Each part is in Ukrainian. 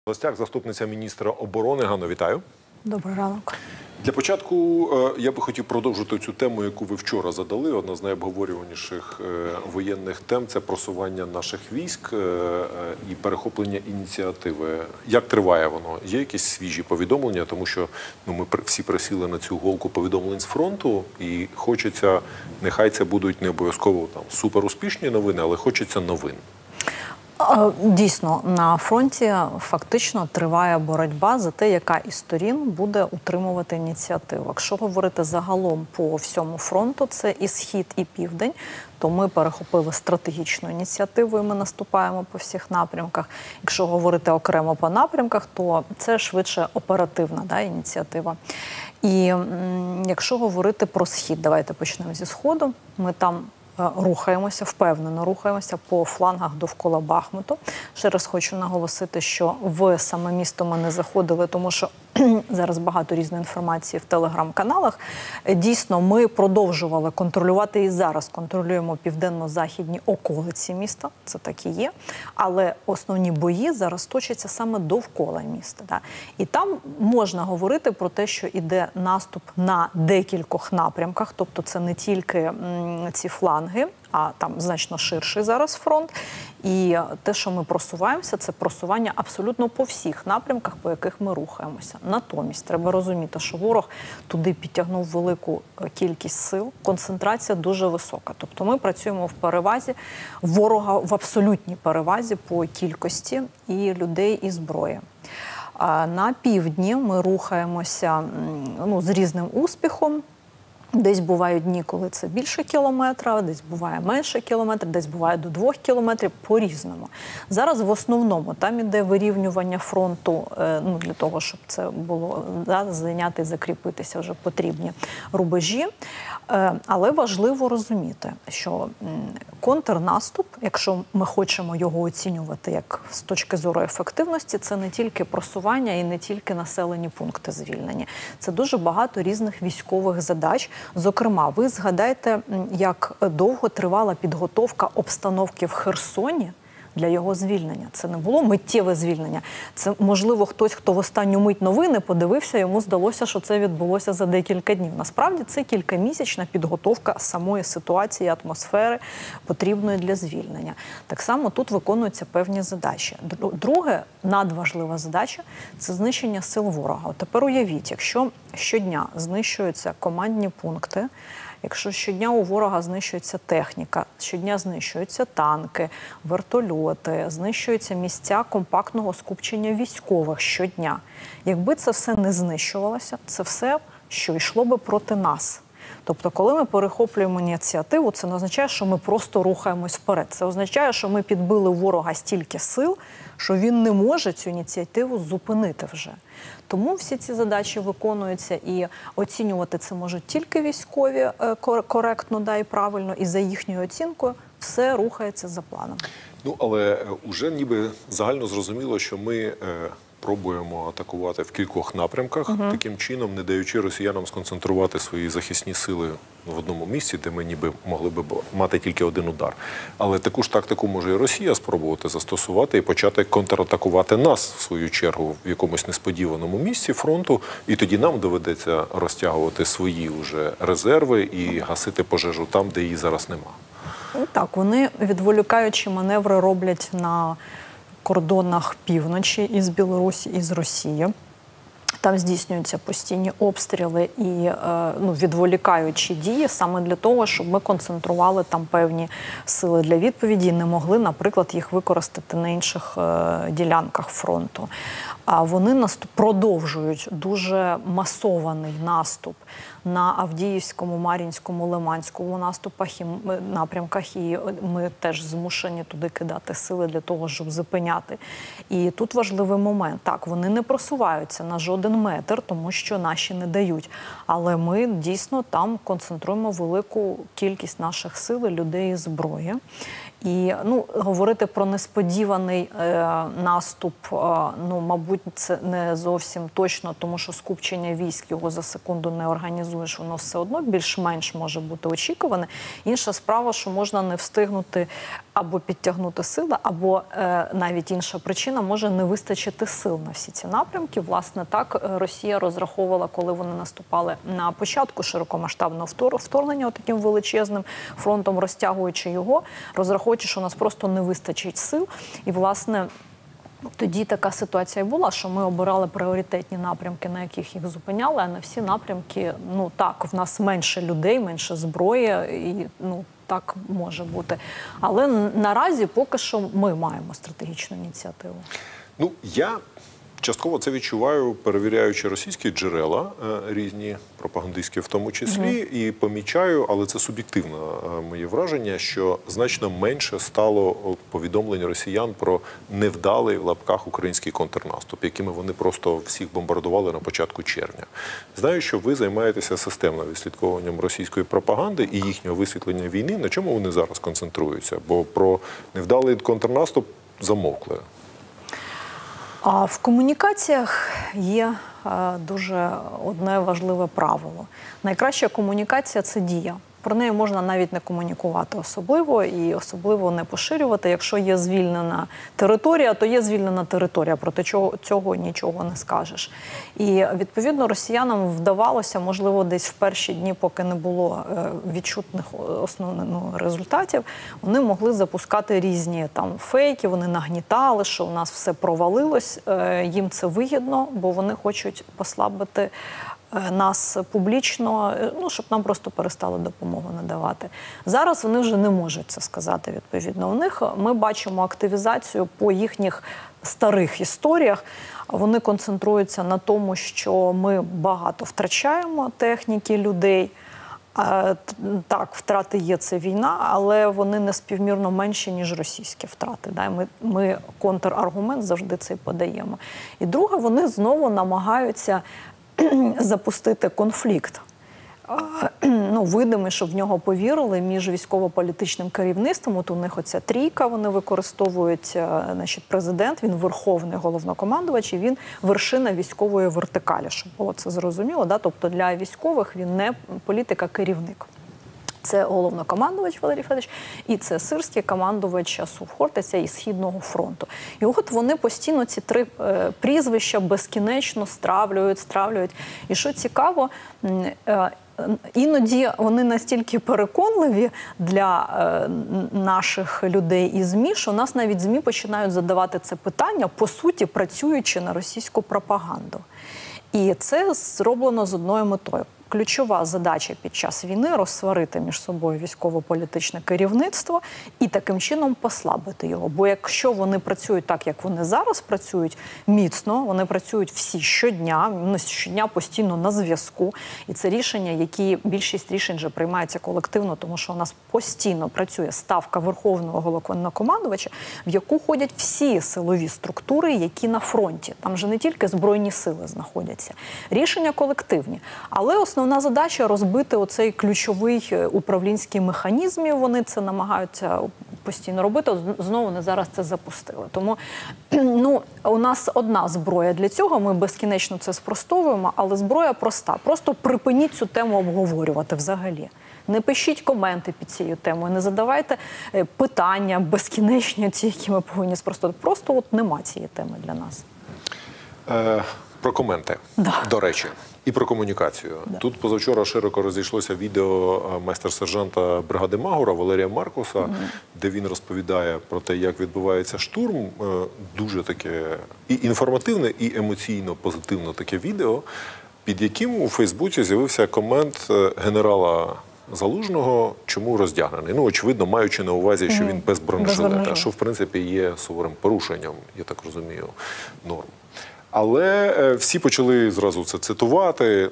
В гостях заступниця міністра оборони. Ганно, вітаю. Добрий ранок. Для початку я би хотів продовжити цю тему, яку ви вчора задали. Одна з найобговорюваніших воєнних тем – це просування наших військ і перехоплення ініціативи. Як триває воно? Є якісь свіжі повідомлення? Тому що ми всі присіли на цю голку повідомлень з фронту, і хочеться, нехай це будуть не обов'язково суперуспішні новини, але хочеться новин. Дійсно, на фронті фактично триває боротьба за те, яка із сторін буде утримувати ініціативу. Якщо говорити загалом по всьому фронту, це і Схід, і Південь, то ми перехопили стратегічну ініціативу і ми наступаємо по всіх напрямках. Якщо говорити окремо по напрямках, то це швидше оперативна ініціатива. І якщо говорити про Схід, давайте почнемо зі Сходу. Ми там рухаємося, впевнено рухаємося по флангах довкола Бахмуту. Ще раз хочу наголосити, що в саме місто ми не заходили, тому що зараз багато різної інформації в телеграм-каналах. Дійсно, ми продовжували контролювати і зараз контролюємо південно-західні околиці міста, це так і є, але основні бої зараз точаться саме довкола міста. І там можна говорити про те, що йде наступ на декількох напрямках, тобто це не тільки ці фланги, а там значно ширший зараз фронт. І те, що ми просуваємося, це просування абсолютно по всіх напрямках, по яких ми рухаємося. Натомість треба розуміти, що ворог туди підтягнув велику кількість сил, концентрація дуже висока. Тобто ми працюємо в перевазі, ворога в абсолютній перевазі по кількості і людей, і зброї. На півдні ми рухаємося з різним успіхом. Десь бувають дні, коли це більше кілометра, десь буває менше кілометра, десь буває до 2 кілометрів, по-різному. Зараз в основному там іде вирівнювання фронту, для того, щоб це було зайняти і закріпитися вже потрібні рубежі. Але важливо розуміти, що контрнаступ, якщо ми хочемо його оцінювати як з точки зору ефективності, це не тільки просування і не тільки населені пункти звільнені. Це дуже багато різних військових задач. Зокрема, ви згадайте, як довго тривала підготовка обстановки в Херсоні для його звільнення. Це не було миттєве звільнення. Це, можливо, хтось, хто в останню мить новини подивився, йому здалося, що це відбулося за декілька днів. Насправді, це кількамісячна підготовка самої ситуації, атмосфери, потрібної для звільнення. Так само тут виконуються певні задачі. Друге, надважлива задача – це знищення сил ворога. От тепер уявіть, якщо щодня знищуються командні пункти, якщо щодня у ворога знищується техніка, щодня знищуються танки, вертольоти, знищуються місця компактного скупчення військових щодня. Якби це все не знищувалося, це все, що йшло би проти нас. Тобто, коли ми перехоплюємо ініціативу, це не означає, що ми просто рухаємось вперед. Це означає, що ми підбили у ворога стільки сил, що він не може цю ініціативу зупинити вже. Тому всі ці задачі виконуються, і оцінювати це можуть тільки військові коректно і правильно, і за їхньою оцінкою все рухається за планом. Але вже ніби загально зрозуміло, що ми пробуємо атакувати в кількох напрямках, таким чином не даючи росіянам сконцентрувати свої захисні сили в одному місці, де ми ніби могли б мати тільки один удар. Але таку ж тактику може і Росія спробувати застосувати і почати контратакувати нас, в свою чергу, в якомусь несподіваному місці фронту, і тоді нам доведеться розтягувати свої вже резерви і гасити пожежу там, де її зараз нема. Так, вони відволікаючі маневри роблять на кордонах півночі із Білорусі, і з Росії. Там здійснюються постійні обстріли і відволікаючі дії саме для того, щоб ми концентрували там певні сили для відповіді і не могли, наприклад, їх використати на інших ділянках фронту. А вони продовжують дуже масований наступ на Авдіївському, Мар'їнському, Лиманському напрямках, і ми теж змушені туди кидати сили для того, щоб зупиняти. І тут важливий момент. Так, вони не просуваються на жоден метр, тому що наші не дають. Але ми дійсно там концентруємо велику кількість наших сил, людей і зброї. І говорити про несподіваний наступ, мабуть, це не зовсім точно, тому що скупчення військ його за секунду не організуєш, воно все одно більш-менш може бути очікуване. Інша справа, що можна не встигнути або підтягнути сили, або навіть інша причина, може не вистачити сил на всі ці напрямки. Власне, так Росія розраховувала, коли вони наступали на початку широкомасштабного вторгнення таким величезним фронтом, розтягуючи його, розраховуючи, що у нас просто не вистачить сил. І, власне, тоді така ситуація була, що ми обирали пріоритетні напрямки, на яких їх зупиняли, а на всі напрямки, так, в нас менше людей, менше зброї, і, так може бути. Але наразі поки що ми маємо стратегічну ініціативу. Я частково це відчуваю, перевіряючи російські джерела, різні пропагандистські в тому числі, і помічаю, але це суб'єктивне моє враження, що значно менше стало повідомлень росіян про невдалий в лапках український контрнаступ, якими вони просто всіх бомбардували на початку червня. Знаю, що ви займаєтеся системним відслідковуванням російської пропаганди і їхнього висвітлення війни. На чому вони зараз концентруються? Бо про невдалий контрнаступ замовкли. А в комунікаціях є дуже одне важливе правило. Найкраща комунікація – це дія. Про неї можна навіть не комунікувати особливо і особливо не поширювати. Якщо є звільнена територія, то є звільнена територія. Проти цього нічого не скажеш. І, відповідно, росіянам вдавалося, можливо, десь в перші дні, поки не було відчутних основних результатів, вони могли запускати різні фейки, вони нагнітали, що у нас все провалилось. Їм це вигідно, бо вони хочуть послабити нас публічно, щоб нам просто перестали допомогу надавати. Зараз вони вже не можуть це сказати, відповідно. У них ми бачимо активізацію по їхніх старих історіях. Вони концентруються на тому, що ми багато втрачаємо техніки, людей. Так, втрати є, це війна, але вони не співмірно менші, ніж російські втрати. Ми контраргумент завжди цей подаємо. І друге, вони знову намагаються запустити конфлікт. Видимий, щоб в нього повірили між військово-політичним керівництвом. От у них оця трійка, вони використовують, президент, він верховний головнокомандувач, і він вершина військової вертикалі, щоб було це зрозуміло. Тобто для військових він не політик, а керівник. Це головнокомандувач Валерій Федорович, і це сирський командувач Сухортиця із Східного фронту. І от вони постійно ці три прізвища безкінечно стравлюють. І що цікаво, іноді вони настільки переконливі для наших людей і ЗМІ, що нас навіть ЗМІ починають задавати це питання, по суті, працюючи на російську пропаганду. І це зроблено з одною метою. Ключова задача під час війни – розсварити між собою військово-політичне керівництво і таким чином послабити його. Бо якщо вони працюють так, як вони зараз працюють, міцно, вони працюють всі щодня постійно на зв'язку. І це рішення, більшість рішень вже приймаються колективно, тому що у нас постійно працює ставка Верховного Головнокомандувача, в яку ходять всі силові структури, які на фронті. Там же не тільки Збройні сили знаходяться. Рішення колективні. Але основна задача – розбити оцей ключовий управлінський механізм, і вони це намагаються постійно робити. Знову вони зараз це запустили. Тому у нас одна зброя для цього, ми безкінечно це спростовуємо, але зброя проста. Просто припиніть цю тему обговорювати взагалі. Не пишіть коменти під цією темою, не задавайте питання безкінечні, ті, які ми повинні спростувати. Просто нема цієї теми для нас. Про коменти, до речі, і про комунікацію. Тут позавчора широко розійшлося відео майстер-сержанта бригади Магура Валерія Маркуса, де він розповідає про те, як відбувається штурм. Дуже таке і інформативне, і емоційно позитивне таке відео, під яким у Фейсбуці з'явився комент генерала Залужного, чому роздягнений. Очевидно, маючи на увазі, що він без бронежилета, що, в принципі, є суворим порушенням, я так розумію, норм. Але всі почали зразу це цитувати.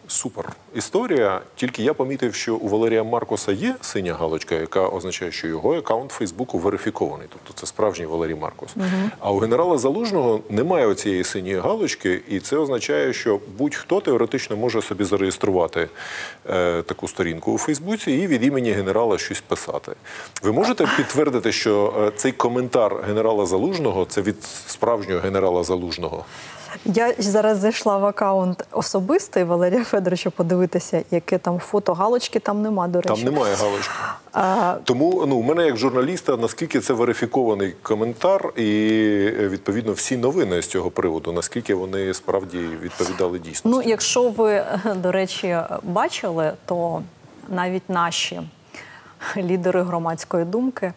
Супер історія. Тільки я помітив, що у Валерія Маркуса є синя галочка, яка означає, що його аккаунт Фейсбуку верифікований. Тобто це справжній Валерій Маркус. А у генерала Залужного немає оцієї синьої галочки, і це означає, що будь-хто теоретично може собі зареєструвати таку сторінку у Фейсбуці і від імені генерала щось писати. Ви можете підтвердити, що цей коментар генерала Залужного – це від справжнього генерала Залужного? Я зараз зайшла в аккаунт особистий Валерія Федоровича подивитися, яке там фото. Галочки там нема, до речі. Там немає галочки. Тому у мене як журналіста, наскільки це верифікований коментар і, відповідно, всі новини з цього приводу, наскільки вони справді відповідали дійсності? Ну, якщо ви, до речі, бачили, то навіть наші лідери громадської думки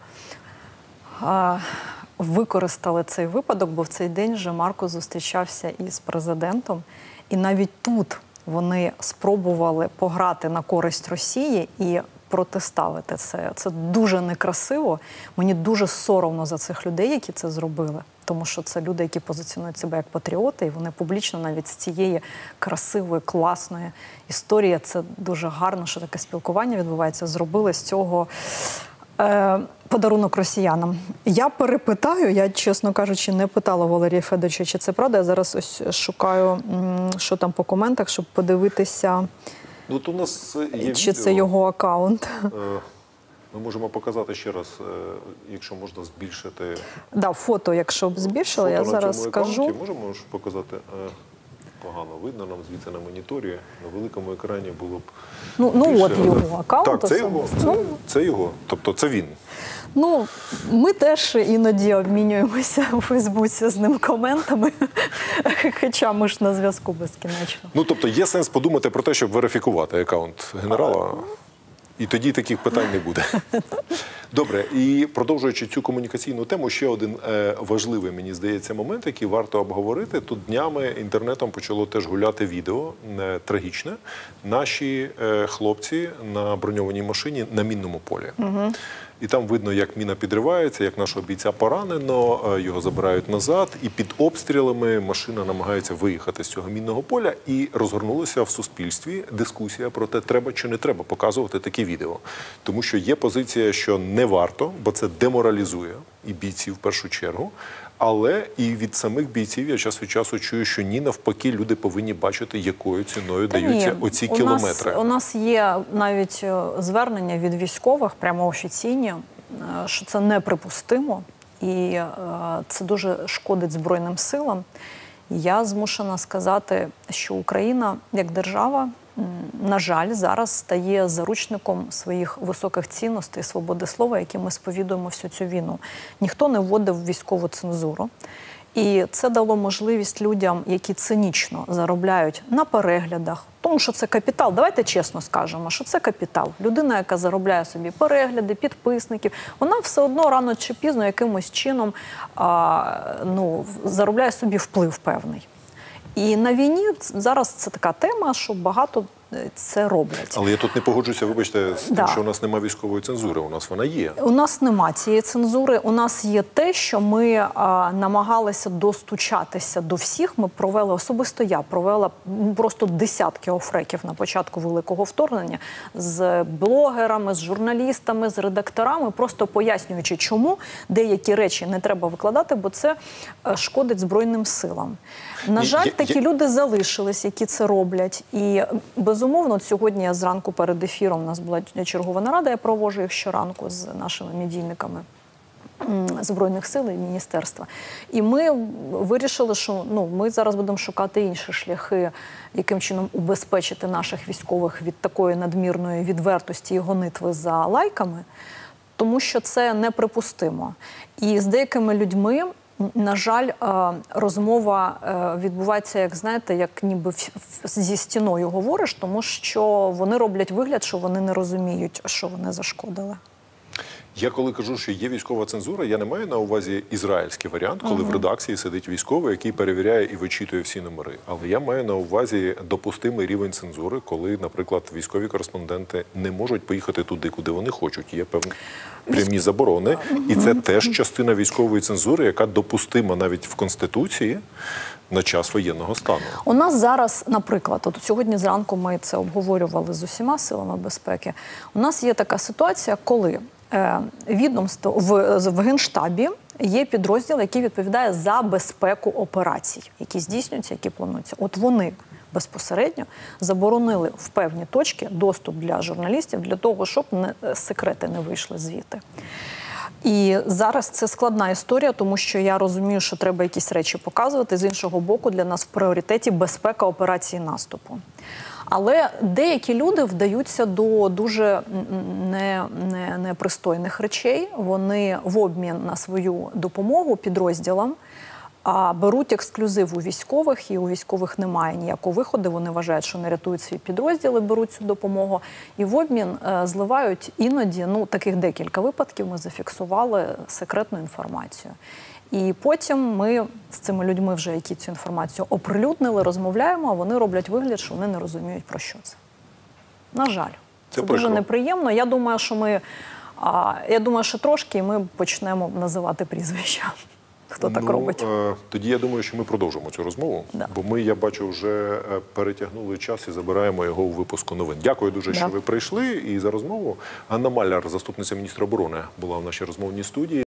використали цей випадок, бо в цей день вже Маркус зустрічався із президентом. І навіть тут вони спробували пограти на користь Росії і протиставити це. Це дуже некрасиво. Мені дуже соромно за цих людей, які це зробили. Тому що це люди, які позиціонують себе як патріоти, і вони публічно навіть з цієї красивої, класної історії, це дуже гарно, що таке спілкування відбувається, зробили з цього подарунок росіянам. Я перепитаю, я, чесно кажучи, не питала Валерія Федоровича, чи це правда. Я зараз ось шукаю, що там по коментах, щоб подивитися, От у нас є чи відео. це його аккаунт. Ми можемо показати ще раз, якщо можна збільшити. Да, фото, якщо б збільшили, я зараз скажу. Можемо ж показати. Погано видно нам звідси на моніторі. На великому екрані було б більше. От його аккаунт. Так, це його. Це його. Тобто це він. Ну, ми теж іноді обмінюємося у Фейсбуці з ним коментами, хоча ми ж на зв'язку безкінечно. Ну, тобто є сенс подумати про те, щоб верифікувати аккаунт генерала, і тоді таких питань не буде. Добре, і продовжуючи цю комунікаційну тему, ще один важливий, мені здається, момент, який варто обговорити. Тут днями інтернетом почало теж гуляти відео трагічне. Наші хлопці на броньованій машині на мінному полі. І там видно, як міна підривається, як нашого бійця поранено, його забирають назад, і під обстрілами машина намагається виїхати з цього мінного поля. І розгорнулася в суспільстві дискусія про те, треба чи не треба показувати такі відео. Тому що є позиція, що не варто, бо це деморалізує і бійців в першу чергу. Але і від самих бійців я час від часу чую, що ні, навпаки, люди повинні бачити, якою ціною даються оці кілометри. У нас є навіть звернення від військових, прямо офіційні, що це неприпустимо. І це дуже шкодить Збройним силам. Я змушена сказати, що Україна, як держава, на жаль, зараз стає заручником своїх високих цінностей, свободи слова, які ми сповідуємо всю цю війну. Ніхто не вводив військову цензуру. І це дало можливість людям, які цинічно заробляють на переглядах, тому що це капітал. Давайте чесно скажемо, що це капітал. Людина, яка заробляє собі перегляди, підписників, вона все одно рано чи пізно якимось чином заробляє собі вплив певний. І на війні зараз це така тема, що багато це роблять. Але я тут не погоджуся, вибачте, з тим, що у нас немає військової цензури. У нас вона є. У нас нема цієї цензури. У нас є те, що ми намагалися достучатися до всіх. Ми провели, особисто я провела просто десятки офреків на початку великого вторгнення з блогерами, з журналістами, з редакторами, просто пояснюючи, чому деякі речі не треба викладати, бо це шкодить Збройним силам. На жаль, такі люди залишились, які це роблять. І безумовно, сьогодні я зранку перед ефіром, у нас була чергова нарада, я проводжу їх щоранку з нашими медійниками Збройних сил і міністерства. І ми вирішили, що ми зараз будемо шукати інші шляхи, яким чином убезпечити наших військових від такої надмірної відвертості і гонитви за лайками, тому що це неприпустимо. І з деякими людьми, на жаль, розмова відбувається, як знаєте, як ніби зі стіною говориш, тому що вони роблять вигляд, що вони не розуміють, що вони зашкодили. Я коли кажу, що є військова цензура, я не маю на увазі ізраїльський варіант, коли в редакції сидить військовий, який перевіряє і вичитує всі номери. Але я маю на увазі допустимий рівень цензури, коли, наприклад, військові кореспонденти не можуть поїхати туди, куди вони хочуть. Є певні прямі заборони. І це теж частина військової цензури, яка допустима навіть в Конституції. на час воєнного стану. У нас зараз, наприклад, от сьогодні зранку ми це обговорювали з усіма силами безпеки. У нас є така ситуація, коли відомство в Генштабі є підрозділ, який відповідає за безпеку операцій, які здійснюються, які плануються. От вони безпосередньо заборонили в певні точки доступ для журналістів для того, щоб секрети не вийшли звідти. І зараз це складна історія, тому що я розумію, що треба якісь речі показувати. З іншого боку, для нас в пріоритеті безпека операції наступу. Але деякі люди вдаються до дуже непристойних речей. Вони в обмін на свою допомогу підрозділам беруть ексклюзив у військових, і у військових немає ніякого виходу. Вони вважають, що не рятують свої підрозділи, беруть цю допомогу. І в обмін зливають іноді, таких декілька випадків ми зафіксували, секретну інформацію. І потім ми з цими людьми, вже які цю інформацію оприлюднили, розмовляємо, а вони роблять вигляд, що вони не розуміють, про що це. На жаль, це дуже неприємно. Я думаю, що трошки і ми почнемо називати прізвища. Хто так робить? Тоді я думаю, що ми продовжимо цю розмову, бо ми, я бачу, вже перетягнули час і забираємо його у випуску новин. Дякую дуже, що ви прийшли і за розмову. Ганна Маляр, заступниця міністра оборони, була в нашій розмовній студії.